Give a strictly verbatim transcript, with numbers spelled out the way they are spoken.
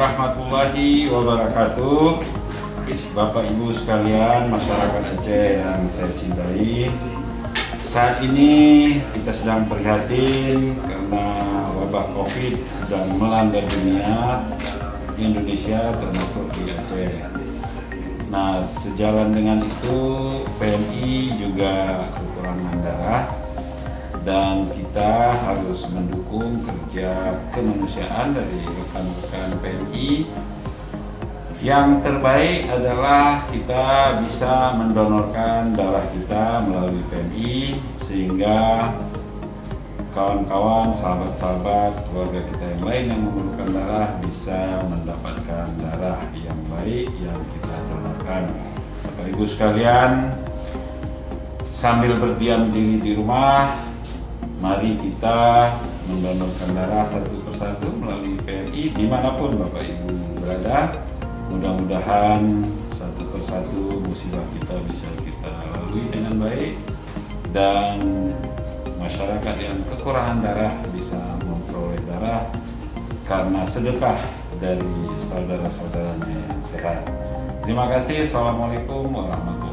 warahmatullahi wabarakatuh. Bapak Ibu sekalian, masyarakat Aceh yang saya cintai, saat ini kita sedang prihatin karena wabah COVID sedang melanda dunia, Indonesia termasuk di Aceh. Nah, sejalan dengan itu P M I juga kekurangan darah dan kita harus mendukung kerja kemanusiaan dari rekan-rekan P M I. Yang terbaik adalah kita bisa mendonorkan darah kita melalui P M I sehingga kawan-kawan, sahabat-sahabat, keluarga kita yang lain yang memerlukan darah bisa mendapatkan darah yang baik yang kita donorkan. Bapak Ibu sekalian, sambil berdiam diri di rumah, mari kita mendonorkan darah satu persatu melalui P M I dimanapun Bapak Ibu berada. Mudah-mudahan satu persatu musibah kita bisa kita lalui dengan baik dan masyarakat yang kekurangan darah bisa memperoleh darah karena sedekah dari saudara-saudaranya yang sehat. Terima kasih. Assalamualaikum warahmatullahi wabarakatuh.